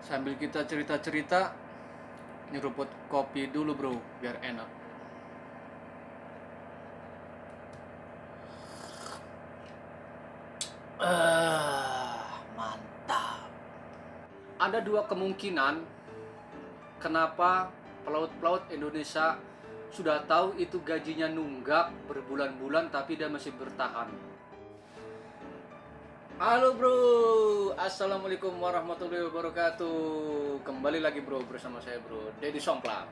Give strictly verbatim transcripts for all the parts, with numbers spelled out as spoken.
Sambil kita cerita-cerita, nyeruput kopi dulu bro, biar enak. Ah, mantap. Ada dua kemungkinan kenapa pelaut-pelaut Indonesia sudah tahu itu gajinya nunggak berbulan-bulan tapi dia masih bertahan. Halo bro, assalamualaikum warahmatullahi wabarakatuh. Kembali lagi bro bersama saya bro Deddy Somplak.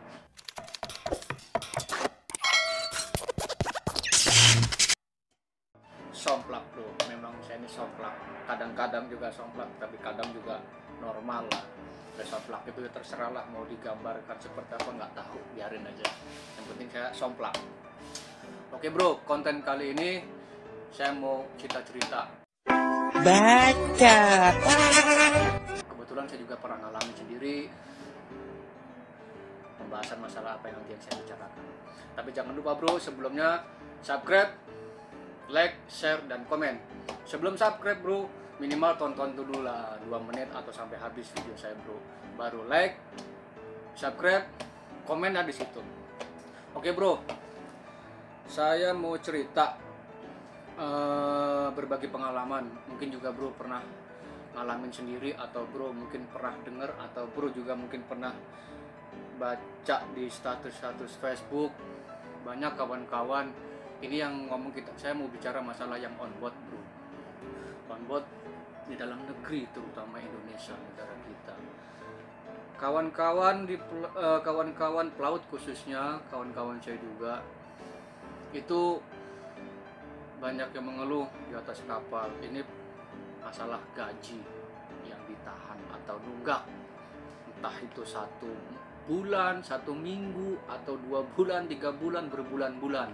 Somplak bro, memang saya ini somplak. Kadang-kadang juga somplak, tapi kadang juga normal lah. Dan somplak itu ya terserah lah, mau digambarkan seperti apa nggak tahu, biarin aja. Yang penting saya somplak. Oke bro, konten kali ini saya mau cerita-cerita. Baca. Kebetulan saya juga pernah ngalamin sendiri pembahasan masalah apa yang nanti yang saya bicarakan. Tapi jangan lupa bro, sebelumnya subscribe, like, share, dan komen. Sebelum subscribe bro, minimal tonton dulu lah dua menit atau sampai habis video saya bro. Baru like, subscribe, komen ada di situ. Oke bro, saya mau cerita, uh, berbagi pengalaman. Mungkin juga bro pernah ngalamin sendiri, atau bro mungkin pernah dengar, atau bro juga mungkin pernah baca di status-status Facebook. Banyak kawan-kawan ini yang ngomong, kita saya mau bicara masalah yang on board bro, on board di dalam negeri, terutama Indonesia, negara kita. Kawan-kawan di uh, kawan-kawan pelaut khususnya, kawan-kawan saya juga itu banyak yang mengeluh di atas kapal ini masalah gaji yang ditahan atau nunggak, entah itu satu bulan, satu minggu, atau dua bulan, tiga bulan, berbulan-bulan.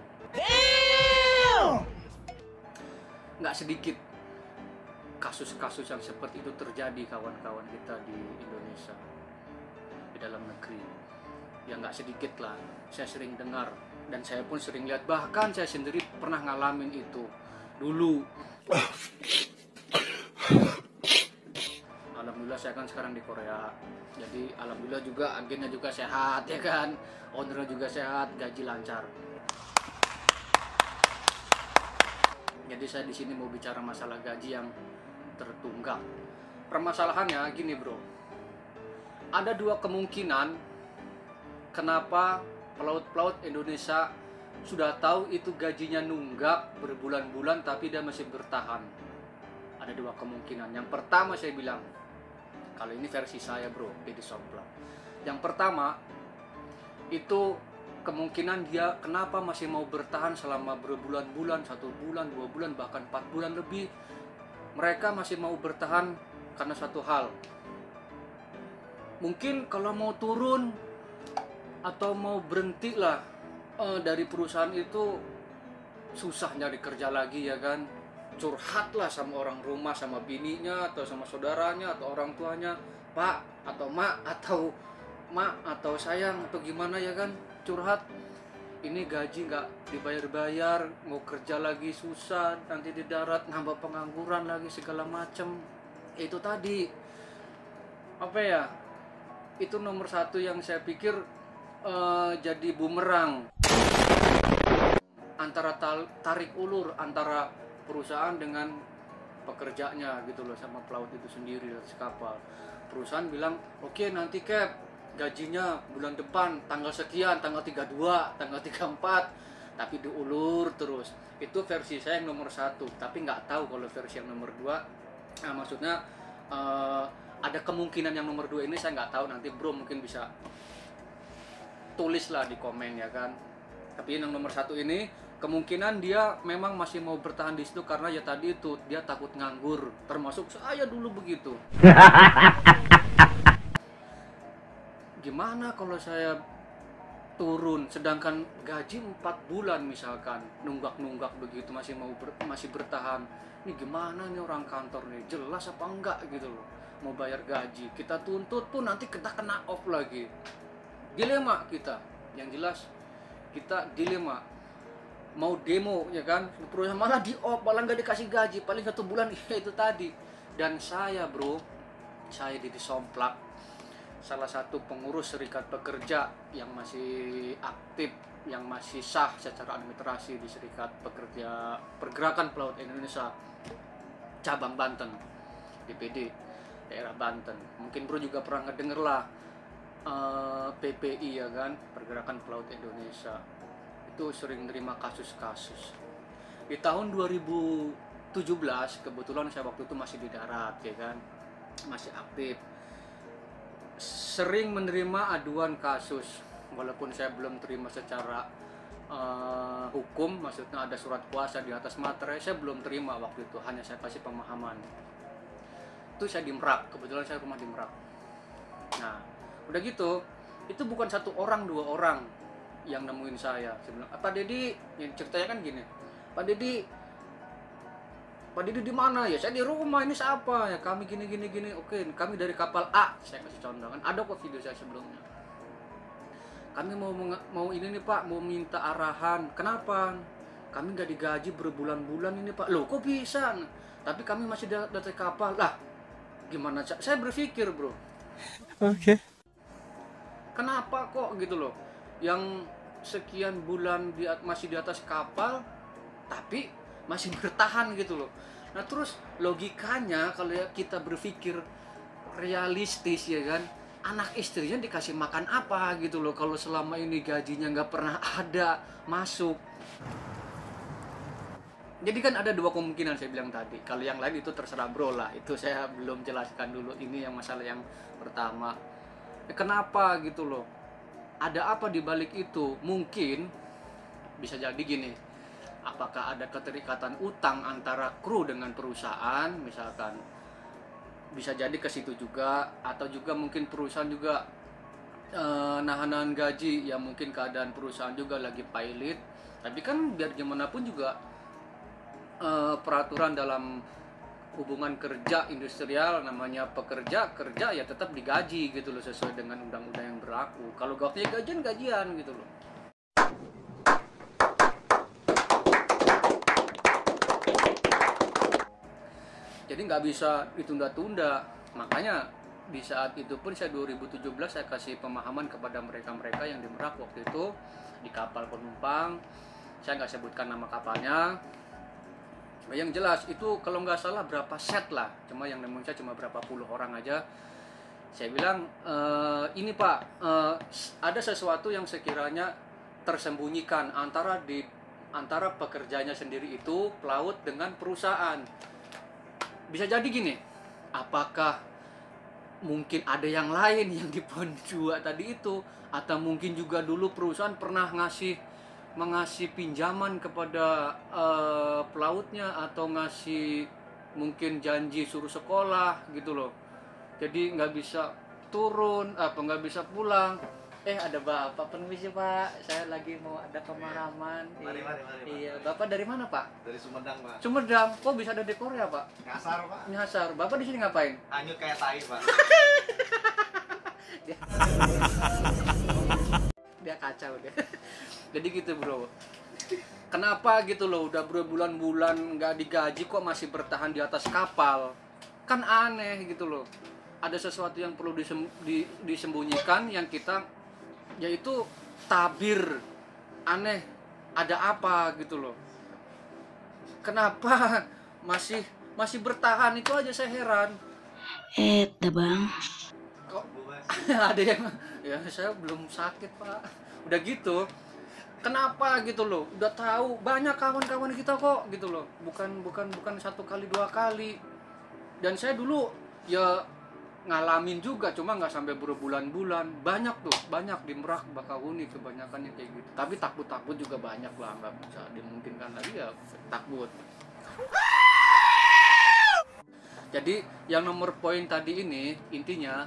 Nggak sedikit kasus-kasus yang seperti itu terjadi kawan-kawan kita di Indonesia, di dalam negeri. Ya nggak sedikit lah, saya sering dengar dan saya pun sering lihat, bahkan saya sendiri pernah ngalamin itu dulu. Alhamdulillah saya kan sekarang di Korea, jadi alhamdulillah juga agennya juga sehat ya kan, ownernya juga sehat, gaji lancar. Jadi saya di sini mau bicara masalah gaji yang tertunggak. Permasalahannya gini bro, ada dua kemungkinan kenapa pelaut-pelaut Indonesia sudah tahu itu gajinya nunggak berbulan-bulan tapi dia masih bertahan. Ada dua kemungkinan. Yang pertama saya bilang, kalau ini versi saya bro, Deddy Somplak. Yang pertama itu kemungkinan dia kenapa masih mau bertahan selama berbulan-bulan, satu bulan, dua bulan, bahkan empat bulan lebih. Mereka masih mau bertahan karena satu hal. Mungkin kalau mau turun atau mau berhenti lah eh, dari perusahaan itu susah nyari kerja lagi ya kan. Curhat lah sama orang rumah, sama bininya, atau sama saudaranya, atau orang tuanya, pak, atau mak, atau mak, atau sayang, atau gimana ya kan. Curhat, ini gaji nggak dibayar-bayar, mau kerja lagi susah, nanti di darat nambah pengangguran lagi segala macem. Itu tadi apa ya, itu nomor satu yang saya pikir uh, jadi bumerang antara tarik ulur antara perusahaan dengan pekerjanya gitu loh, sama pelaut itu sendiri dari kapal. Perusahaan bilang oke okay, nanti cap gajinya bulan depan tanggal sekian, tanggal tiga puluh dua, tanggal tiga puluh empat, tapi diulur terus. Itu versi saya yang nomor satu, tapi nggak tahu kalau versi yang nomor dua. Nah, maksudnya uh, ada kemungkinan yang nomor dua ini saya nggak tahu, nanti bro mungkin bisa tulis lah di komen ya kan. Tapi yang nomor satu ini kemungkinan dia memang masih mau bertahan di situ karena ya tadi itu dia takut nganggur, termasuk saya dulu begitu. Gimana kalau saya turun sedangkan gaji empat bulan misalkan nunggak-nunggak begitu, masih mau ber, masih bertahan. Ini gimana nih orang kantor nih, jelas apa enggak gitu loh, mau bayar gaji, kita tuntut pun nanti kita kena off lagi. Dilema kita, yang jelas kita dilema, mau demo ya kan, perusahaan malah di off, malah nggak dikasih gaji paling satu bulan. Ya itu tadi. Dan saya bro, saya Deddy Somplak salah satu pengurus serikat pekerja yang masih aktif, yang masih sah secara administrasi di Serikat Pekerja Pergerakan Pelaut Indonesia cabang Banten, D P D daerah Banten. Mungkin bro juga pernah ngedenger lah uh, P P I ya kan, Pergerakan Pelaut Indonesia itu sering nerima kasus-kasus. Di tahun dua ribu tujuh belas kebetulan saya waktu itu masih di darat ya kan, masih aktif, sering menerima aduan kasus walaupun saya belum terima secara uh, hukum, maksudnya ada surat kuasa di atas materai, saya belum terima waktu itu, hanya saya kasih pemahaman. Itu saya di Merak, kebetulan saya rumah di Merak. Nah udah gitu, itu bukan satu orang dua orang yang nemuin saya. Saya bilang, Pak Dedi, yang ceritanya kan gini, Pak Dedi, Pak Dedi di mana ya? Saya di rumah, ini siapa ya? Kami gini gini gini. Oke, kami dari kapal A. Saya kasih contoh kan, ada kok video saya sebelumnya. Kami mau mau ini nih Pak, mau minta arahan. Kenapa? Kami nggak digaji berbulan-bulan ini Pak. Loh kok bisa? Tapi kami masih dari kapal. Lah, gimana? Saya berpikir bro. Oke. Okay. Kenapa kok gitu loh? Yang sekian bulan di, masih di atas kapal, tapi masih bertahan gitu loh. Nah terus logikanya kalau ya kita berpikir realistis ya kan, anak istrinya dikasih makan apa gitu loh kalau selama ini gajinya nggak pernah ada masuk. Jadi kan ada dua kemungkinan saya bilang tadi. Kalau yang lain itu terserah bro lah, itu saya belum jelaskan dulu. Ini yang masalah yang pertama. Ya, kenapa gitu loh? Ada apa di balik itu? Mungkin bisa jadi gini. Apakah ada keterikatan utang antara kru dengan perusahaan misalkan? Bisa jadi ke situ juga, atau juga mungkin perusahaan juga eh, nahan-nahan gaji, ya mungkin keadaan perusahaan juga lagi pilot. Tapi kan biar gimana pun juga eh, peraturan dalam hubungan kerja industrial namanya pekerja kerja ya tetap digaji gitu loh sesuai dengan undang-undang yang berlaku. Kalau gak punya gajian gajian gitu loh. Jadi nggak bisa ditunda-tunda. Makanya di saat itu pun saya dua ribu tujuh belas saya kasih pemahaman kepada mereka-mereka yang di Merak waktu itu di kapal penumpang. Saya nggak sebutkan nama kapalnya. Yang jelas itu kalau nggak salah berapa set lah, cuma yang nemuin saya cuma berapa puluh orang aja. Saya bilang e, ini Pak, e, ada sesuatu yang sekiranya tersembunyikan antara di antara pekerjanya sendiri itu pelaut dengan perusahaan. Bisa jadi gini, apakah mungkin ada yang lain yang di poin dua tadi itu, atau mungkin juga dulu perusahaan pernah ngasih mengasih pinjaman kepada uh, pelautnya, atau ngasih mungkin janji suruh sekolah gitu loh, jadi nggak bisa turun apa nggak bisa pulang. Eh ada bapak, permisi Pak, saya lagi mau ada pemakaman. Mari, mari, mari, Iya, Bapak dari mana Pak? Dari Sumedang Pak. Sumedang. Kok bisa ada di Korea Pak? Nyasar Pak. Nyasar. Bapak di sini ngapain? Hanyut kayak tai Pak. dia, dia kacau deh. Jadi gitu bro. Kenapa gitu loh, udah berbulan-bulan nggak digaji kok masih bertahan di atas kapal? Kan aneh gitu loh. Ada sesuatu yang perlu disem, di, disembunyikan yang kita, yaitu tabir. Aneh, ada apa gitu loh. Kenapa masih masih bertahan, itu aja saya heran. Eh, bang. Kok ada yang, ya saya belum sakit Pak. Udah gitu. Kenapa gitu loh? Udah tahu banyak kawan-kawan kita kok gitu loh. Bukan bukan bukan satu kali dua kali. Dan saya dulu ya ngalamin juga, cuma nggak sampai berbulan-bulan. Banyak tuh, banyak di Merak, Bakahuni kebanyakan yang kayak gitu. Tapi takut-takut juga banyak lah, nggak bisa dimungkinkan lagi ya takut. Jadi yang nomor poin tadi ini intinya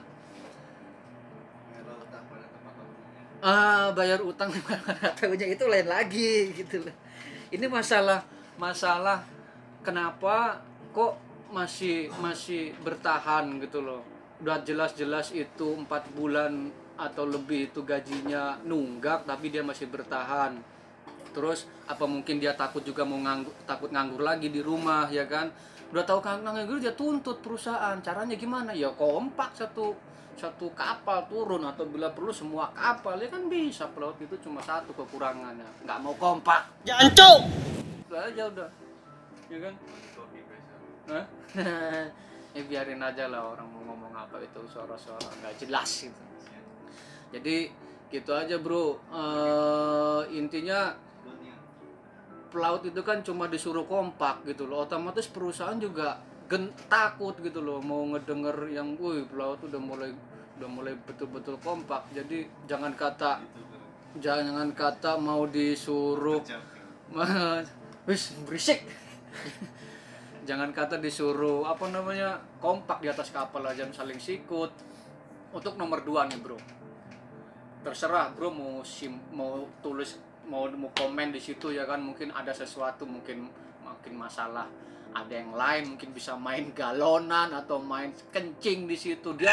ah bayar utang tahunya itu lain lagi gitu loh. Ini masalah masalah kenapa kok masih masih bertahan gitu loh. Udah jelas-jelas itu empat bulan atau lebih itu gajinya nunggak tapi dia masih bertahan. Terus apa mungkin dia takut juga mau nganggur, takut nganggur lagi di rumah ya kan. Udah tahu kan nganggur dia tuntut perusahaan. Caranya gimana? Ya kompak satu satu kapal turun atau bila perlu semua kapal, ya kan bisa. Pelaut itu cuma satu kekurangannya, nggak mau kompak. Jancuk. Udah aja udah, ya kan? Hah? Ya biarin aja lah orang mau ngomong apa, itu suara-suara nggak jelas gitu. Jadi gitu aja bro. Uh, intinya pelaut itu kan cuma disuruh kompak gitu loh, otomatis perusahaan juga gen takut gitu loh mau ngedenger yang, wih pelaut udah mulai udah mulai betul-betul kompak. Jadi jangan kata jangan kata mau disuruh wis berisik. Jangan kata disuruh apa namanya kompak di atas kapal aja saling sikut. Untuk nomor dua nih bro, terserah bro mau sim mau tulis mau mau komen di situ ya kan, mungkin ada sesuatu, mungkin mungkin masalah ada yang lain, mungkin bisa main galonan atau main kencing di situ, dia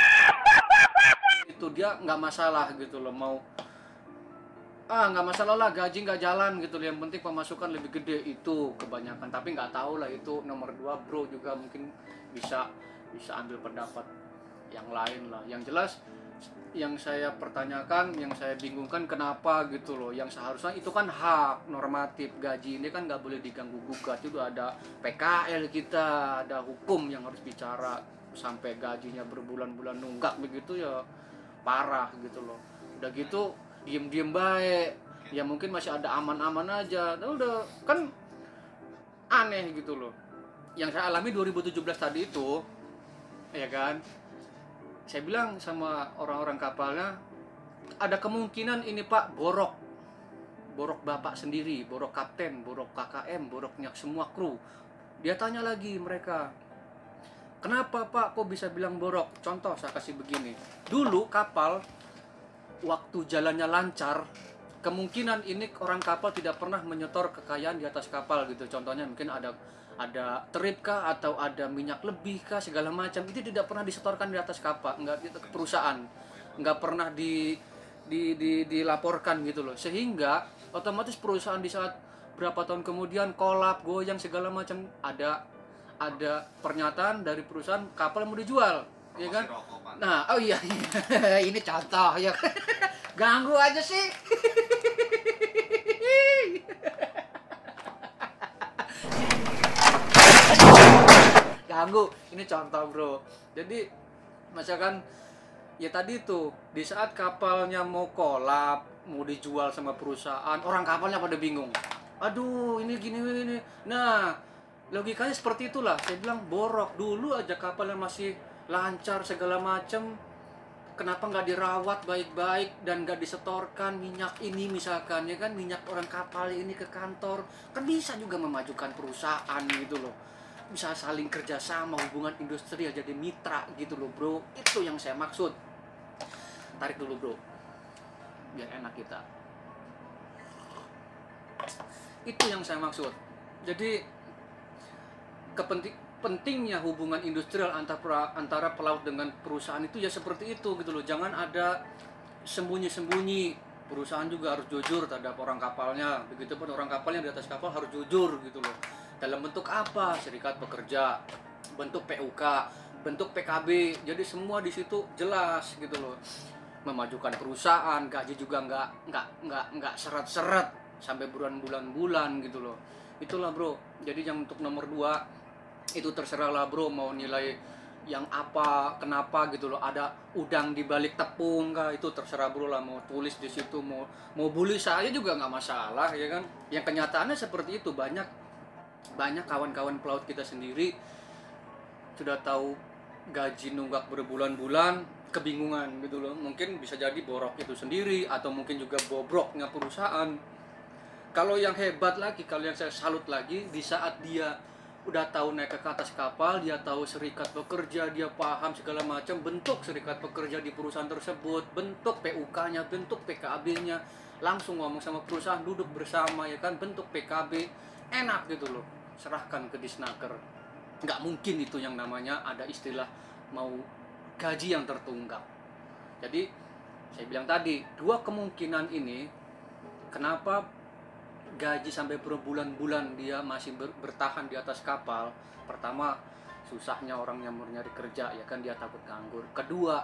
itu dia nggak masalah gitu loh, mau ah nggak masalah lah, gaji nggak jalan gitu loh, yang penting pemasukan lebih gede itu kebanyakan. Tapi nggak tahu lah itu nomor dua bro juga mungkin bisa bisa ambil pendapat yang lain lah. Yang jelas yang saya pertanyakan, yang saya bingungkan kenapa gitu loh, yang seharusnya itu kan hak normatif, gaji ini kan nggak boleh diganggu gugat, itu ada P K L kita, ada hukum yang harus bicara, sampai gajinya berbulan-bulan nunggak begitu ya parah gitu loh. Udah gitu diem-diem baik, ya mungkin masih ada aman-aman aja, nah, udah kan aneh gitu loh. Yang saya alami dua ribu tujuh belas tadi itu, ya kan, saya bilang sama orang-orang kapalnya, ada kemungkinan ini pak borok, borok bapak sendiri, borok kapten, borok K K M, boroknya semua kru. Dia tanya lagi mereka, kenapa pak kok bisa bilang borok? Contoh saya kasih begini, dulu kapal waktu jalannya lancar, kemungkinan ini orang kapal tidak pernah menyetor kekayaan di atas kapal gitu. Contohnya mungkin ada ada trip kah atau ada minyak lebih kah segala macam, itu tidak pernah disetorkan di atas kapal, enggak ke perusahaan, nggak pernah di, di, di dilaporkan gitu loh, sehingga otomatis perusahaan di saat berapa tahun kemudian kolap, goyang segala macam, ada ada pernyataan dari perusahaan kapal mau dijual, ya kan? Nah, oh iya, ini contoh ya. Ganggu aja sih. Ganggu, ini contoh bro. Jadi misalkan ya tadi tuh di saat kapalnya mau kolap, mau dijual sama perusahaan, orang kapalnya pada bingung. Aduh, ini gini ini. Nah, logikanya seperti itulah. Saya bilang borok dulu aja kapalnya masih lancar segala macam, kenapa nggak dirawat baik-baik dan nggak disetorkan minyak ini misalkan, ya kan, minyak orang kapal ini ke kantor, kan bisa juga memajukan perusahaan gitu loh, bisa saling kerjasama, hubungan industrial jadi mitra gitu loh bro. Itu yang saya maksud. Tarik dulu bro biar enak kita. Itu yang saya maksud. Jadi kepenting pentingnya hubungan industrial antara antara pelaut dengan perusahaan itu ya seperti itu gitu loh. Jangan ada sembunyi-sembunyi. Perusahaan juga harus jujur terhadap orang kapalnya. Begitupun orang kapalnya di atas kapal harus jujur gitu loh. Dalam bentuk apa? Serikat pekerja, bentuk P U K, bentuk P K B. Jadi semua di situ jelas gitu loh. Memajukan perusahaan, gaji juga nggak nggak nggak nggak seret-seret sampai bulan-bulan-bulan gitu loh. Itulah bro. Jadi yang untuk nomor dua itu terserah lah bro, mau nilai yang apa, kenapa gitu loh, ada udang di balik tepung kah, itu terserah bro lah, mau tulis di situ, mau mau bully saya juga nggak masalah, ya kan. Yang kenyataannya seperti itu. Banyak banyak kawan-kawan pelaut kita sendiri sudah tahu gaji nunggak berbulan-bulan, kebingungan gitu loh. Mungkin bisa jadi borok itu sendiri atau mungkin juga bobroknya perusahaan. Kalau yang hebat lagi, kalau yang saya salut lagi, di saat dia udah tahu naik ke atas kapal, dia tahu serikat pekerja, dia paham segala macam bentuk serikat pekerja di perusahaan tersebut, bentuk P U K-nya, bentuk P K B-nya, langsung ngomong sama perusahaan, duduk bersama, ya kan, bentuk P K B, enak gitu loh, serahkan ke Disnaker. Nggak mungkin itu yang namanya ada istilah mau gaji yang tertunggak. Jadi saya bilang tadi, dua kemungkinan ini kenapa gaji sampai berbulan-bulan dia masih ber, bertahan di atas kapal. Pertama, susahnya orang yang mau nyari kerja, ya kan, dia takut nganggur. Kedua,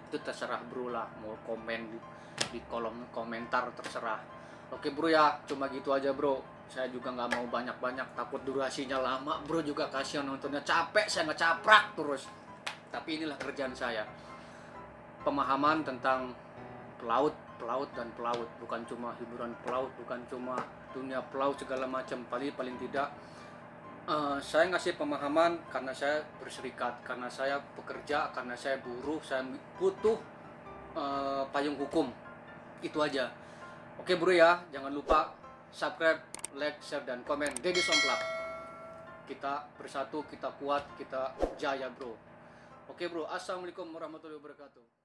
Itu terserah bro lah, mau komen di, di kolom komentar terserah. Oke bro ya, cuma gitu aja bro. Saya juga nggak mau banyak-banyak, takut durasinya lama bro, juga kasihan nontonnya, capek saya ngecaprak terus. Tapi inilah kerjaan saya, pemahaman tentang pelaut, pelaut dan pelaut, bukan cuma hiburan pelaut, bukan cuma dunia pelaut segala macam. Paling paling tidak uh, saya ngasih pemahaman karena saya berserikat, karena saya bekerja, karena saya buruh, saya butuh uh, payung hukum. Itu aja. Oke bro ya, jangan lupa subscribe, like, share dan komen. Deddy Somplak. Kita bersatu, kita kuat, kita jaya bro. Oke bro, assalamualaikum warahmatullahi wabarakatuh.